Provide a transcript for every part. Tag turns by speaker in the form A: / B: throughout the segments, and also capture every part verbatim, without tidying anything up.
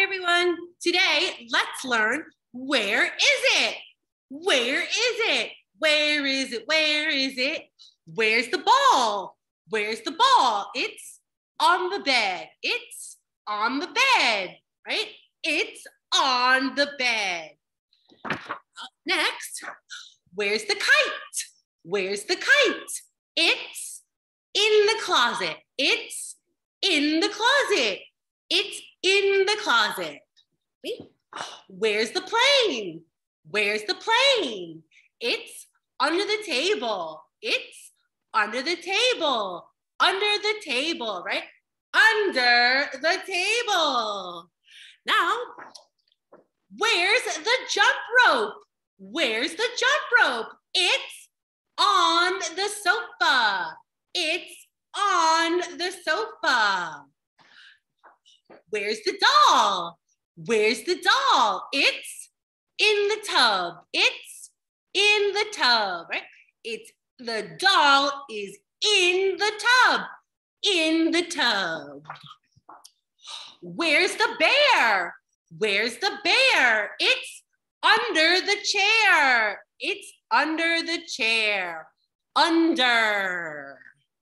A: everyone. Today, let's learn where is it? Where is it? Where is it? Where is it? Where's the ball? Where's the ball? It's on the bed. It's on the bed, right? It's on the bed. Next, where's the kite? Where's the kite? It's in the closet. It's in the closet. It's in the closet. Where's the plane? Where's the plane? It's under the table. It's under the table. Under the table, right? Under the table. Now, where's the jump rope? Where's the jump rope? It's on the sofa. It's on the sofa. Where's the doll? Where's the doll? It's in the tub. It's in the tub, right? It's the doll is in the tub. In the tub. Where's the bear? Where's the bear? It's under the chair. It's under the chair. Under.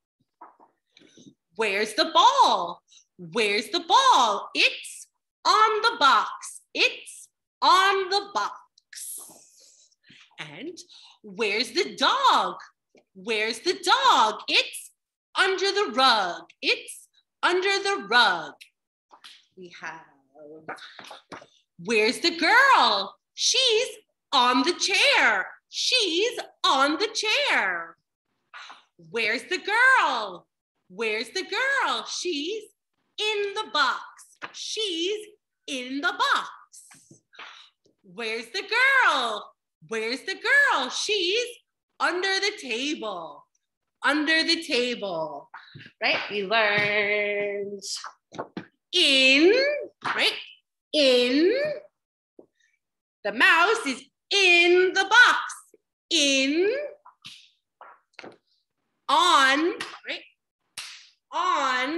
A: Where's the ball? Where's the ball? It's on the box. It's on the box. And where's the dog? Where's the dog? It's under the rug. It's under the rug. We have, where's the girl? She's on the chair. She's on the chair. Where's the girl? Where's the girl? She's in the box. She's in the box. Where's the girl? Where's the girl? She's under the table. Under the table, right? We learned in, right? In. The mouse is in the box. In. On, right? On.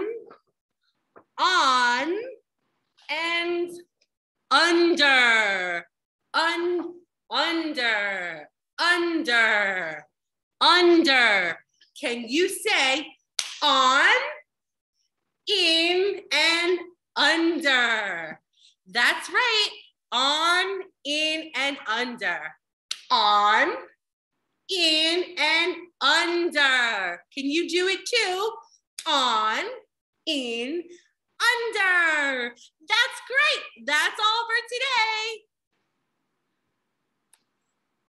A: On. And under. Un, under. Under. Under. Can you say on, in, and under? That's right. On, in, and under. On, in, and under. Can you do it too? On, in, under. That's great. That's all for today.